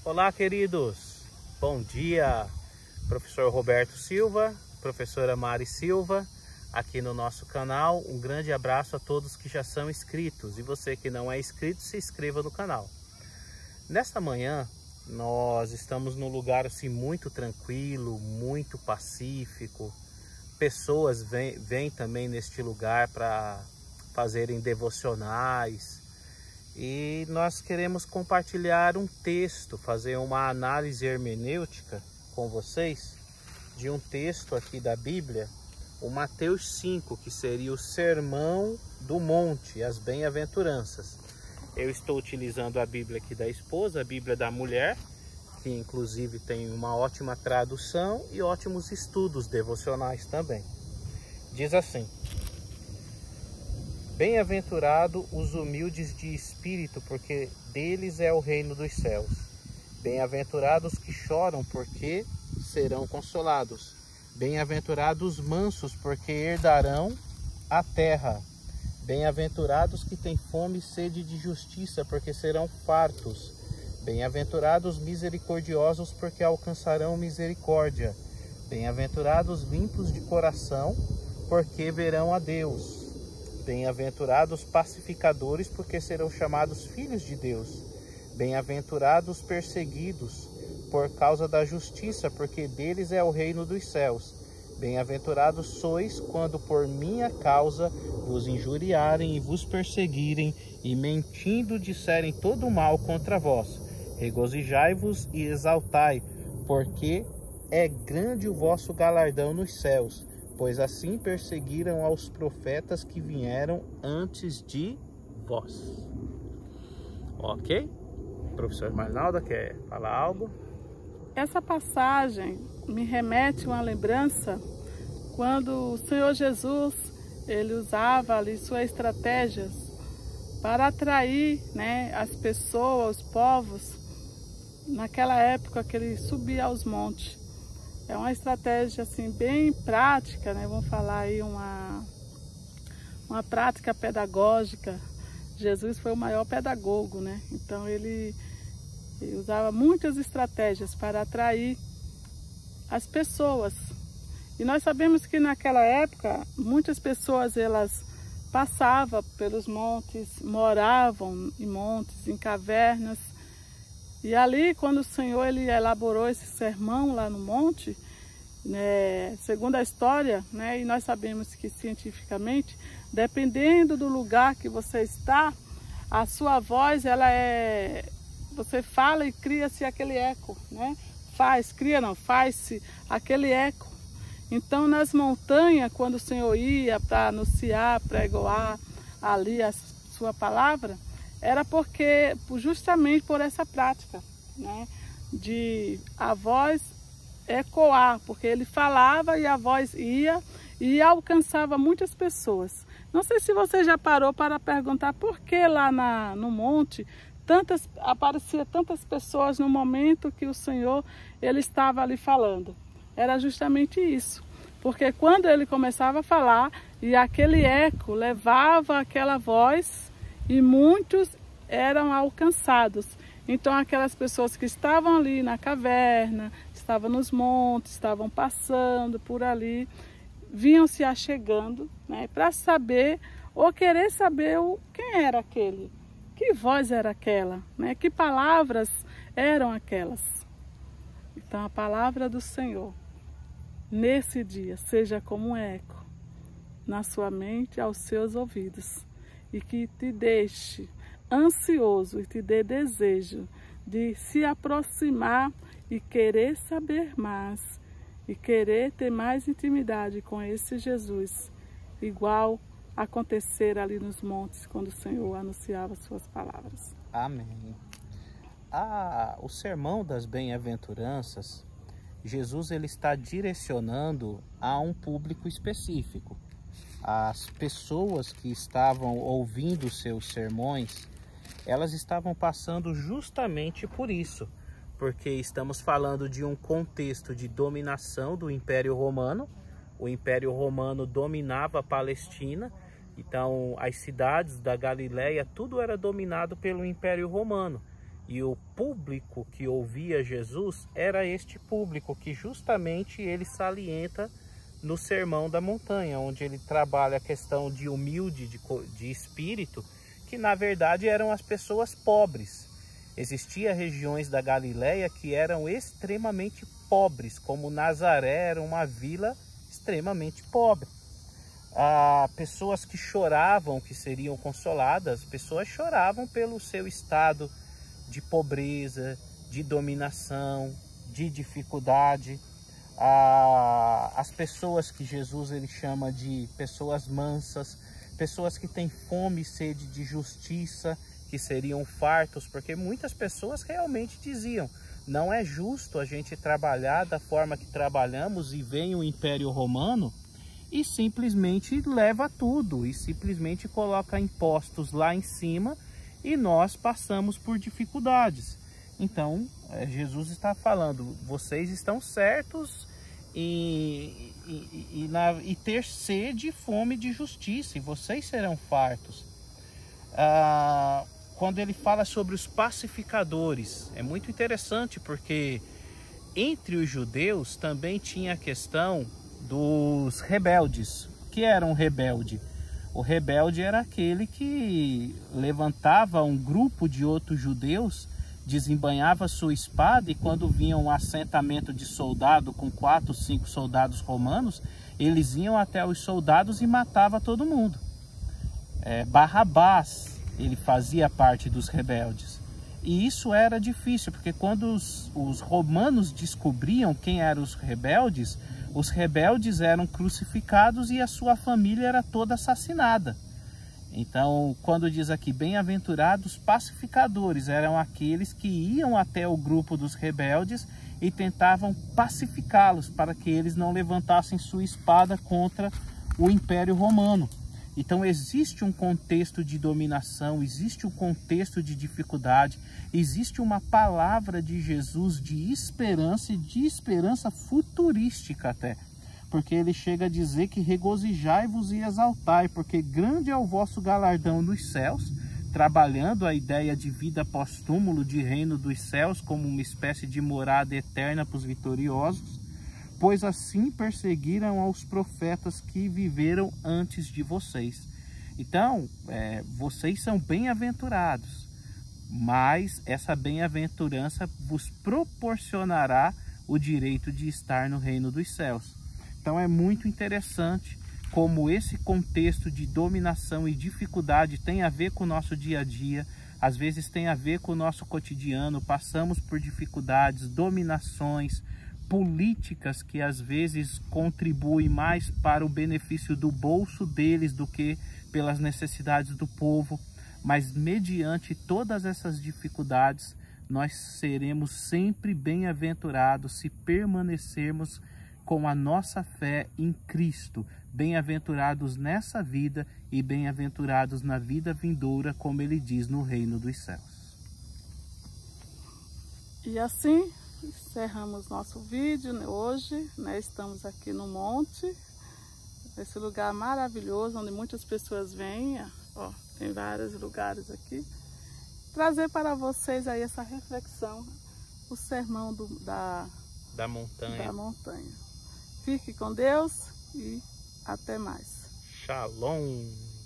Olá, queridos. Bom dia. Professor Roberto Silva, professora Mari Silva, aqui no nosso canal. Um grande abraço a todos que já são inscritos. E você que não é inscrito, se inscreva no canal. Nesta manhã, nós estamos num lugar assim muito tranquilo, muito pacífico. Pessoas vêm também neste lugar para fazerem devocionais. E nós queremos compartilhar um texto, fazer uma análise hermenêutica com vocês de um texto aqui da Bíblia, o Mateus 5, que seria o Sermão do Monte, as Bem-aventuranças. Eu estou utilizando a Bíblia aqui da esposa, a Bíblia da mulher, que inclusive tem uma ótima tradução e ótimos estudos devocionais também. Diz assim: Bem-aventurado os humildes de espírito, porque deles é o reino dos céus. Bem-aventurados que choram, porque serão consolados. Bem-aventurados os mansos, porque herdarão a terra. Bem-aventurados que têm fome e sede de justiça, porque serão fartos. Bem-aventurados misericordiosos, porque alcançarão misericórdia. Bem-aventurados limpos de coração, porque verão a Deus. Bem-aventurados pacificadores, porque serão chamados filhos de Deus. Bem-aventurados perseguidos por causa da justiça, porque deles é o reino dos céus. Bem-aventurados sois quando por minha causa vos injuriarem e vos perseguirem, e mentindo disserem todo mal contra vós. Regozijai-vos e exaltai, porque é grande o vosso galardão nos céus. Pois assim perseguiram aos profetas que vieram antes de vós. Ok? Professor Marnalda, quer falar algo? Essa passagem me remete a uma lembrança quando o Senhor Jesus, ele usava ali suas estratégias para atrair, as pessoas, os povos, naquela época que ele subia aos montes. É uma estratégia assim bem prática, Vamos falar aí uma prática pedagógica. Jesus foi o maior pedagogo, Então ele usava muitas estratégias para atrair as pessoas. E nós sabemos que naquela época muitas pessoas elas passavam pelos montes, moravam em montes, em cavernas. E ali, quando o Senhor ele elaborou esse sermão lá no monte, segundo a história, e nós sabemos que cientificamente, dependendo do lugar que você está, a sua voz, você fala e cria-se aquele eco, faz-se aquele eco. Então, nas montanhas, quando o Senhor ia para anunciar, pregoar ali a sua palavra, era justamente por essa prática, de a voz ecoar, porque ele falava e a voz ia e alcançava muitas pessoas. Não sei se você já parou para perguntar por que lá no monte aparecia tantas pessoas no momento que o Senhor ele estava ali falando. Era justamente isso, porque quando ele começava a falar e aquele eco levava aquela voz, e muitos eram alcançados. Então aquelas pessoas que estavam ali na caverna, estavam nos montes, estavam passando por ali, vinham se achegando, para saber ou querer saber quem era aquele, que voz era aquela, que palavras eram aquelas. Então a palavra do Senhor, nesse dia, seja como um eco na sua mente, aos seus ouvidos, e que te deixe ansioso e te dê desejo de se aproximar e querer saber mais, e querer ter mais intimidade com esse Jesus, igual acontecer ali nos montes quando o Senhor anunciava suas palavras. Amém. O sermão das bem-aventuranças, Jesus ele está direcionando a um público específico. As pessoas que estavam ouvindo seus sermões, elas estavam passando justamente por isso, porque estamos falando de um contexto de dominação do Império Romano. O Império Romano dominava a Palestina, então as cidades da Galileia, tudo era dominado pelo Império Romano. E o público que ouvia Jesus era este público que justamente ele salienta no Sermão da Montanha, onde ele trabalha a questão de humilde de espírito, que na verdade eram as pessoas pobres. Existiam regiões da Galileia que eram extremamente pobres, como Nazaré era uma vila extremamente pobre. Pessoas que choravam, que seriam consoladas, pessoas choravam pelo seu estado de pobreza, de dominação, de dificuldade. As pessoas que Jesus ele chama de pessoas mansas, pessoas que têm fome e sede de justiça, que seriam fartos, porque muitas pessoas realmente diziam: não é justo a gente trabalhar da forma que trabalhamos e vem o Império Romano e simplesmente leva tudo, e simplesmente coloca impostos lá em cima e nós passamos por dificuldades. Então, Jesus está falando, vocês estão certos em ter sede e fome de justiça, e vocês serão fartos. Quando ele fala sobre os pacificadores, é muito interessante, porque entre os judeus também tinha a questão dos rebeldes. O que era um rebelde? O rebelde era aquele que levantava um grupo de outros judeus, desembainhava sua espada, e quando vinha um assentamento de soldado com 4 ou 5 soldados romanos, eles iam até os soldados e matavam todo mundo. Barrabás, ele fazia parte dos rebeldes. E isso era difícil, porque quando os romanos descobriam quem eram os rebeldes eram crucificados e a sua família era toda assassinada. Então, quando diz aqui, bem-aventurados pacificadores, eram aqueles que iam até o grupo dos rebeldes e tentavam pacificá-los, para que eles não levantassem sua espada contra o Império Romano. Então existe um contexto de dominação, existe um contexto de dificuldade, existe uma palavra de Jesus de esperança, e de esperança futurística até. Porque ele chega a dizer que regozijai-vos e exaltai, porque grande é o vosso galardão nos céus, trabalhando a ideia de vida pós-túmulo, de reino dos céus, como uma espécie de morada eterna para os vitoriosos. Pois assim perseguiram aos profetas que viveram antes de vocês. Então, vocês são bem-aventurados, mas essa bem-aventurança vos proporcionará o direito de estar no reino dos céus. Então é muito interessante como esse contexto de dominação e dificuldade tem a ver com o nosso dia a dia, às vezes tem a ver com o nosso cotidiano, passamos por dificuldades, dominações, políticas que às vezes contribuem mais para o benefício do bolso deles do que pelas necessidades do povo, mas mediante todas essas dificuldades nós seremos sempre bem-aventurados se permanecermos com a nossa fé em Cristo, bem-aventurados nessa vida e bem-aventurados na vida vindoura, como ele diz no reino dos céus. E assim encerramos nosso vídeo hoje, né? Estamos aqui no monte, esse lugar maravilhoso, onde muitas pessoas vêm, ó, tem vários lugares aqui, trazer para vocês aí essa reflexão, o sermão da montanha. Fique com Deus e até mais. Shalom.